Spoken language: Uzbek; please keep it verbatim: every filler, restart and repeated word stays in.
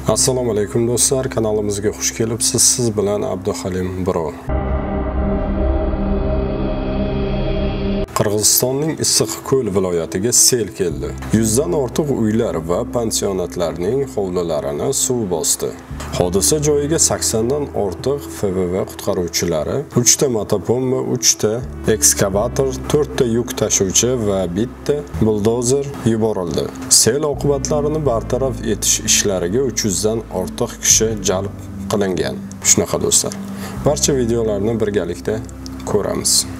Assalomu alaykum do'stlar, kanalimizga xush kelibsiz. Siz bilan Abduhalim Bro. Qirg'izistonning Issiqko'l viloyatiga sel keldi. yuzdan ortiq uylar va pansionatlarning hovlilarini suv bosdi. Hodisa joyiga sakson dan ortiq F V V qutqaruvchilari, uch ta motopompa, uch ta ekskavator, to'rt ta yuk tashuvchi va bitta buldozer yuborildi. Sel oqibatlarini bartaraf etish ishlariga uch yuz dan ortiq kishi jalb qilingan. Shunaqa do'stlar. Barcha videolarni birgalikda ko'ramiz.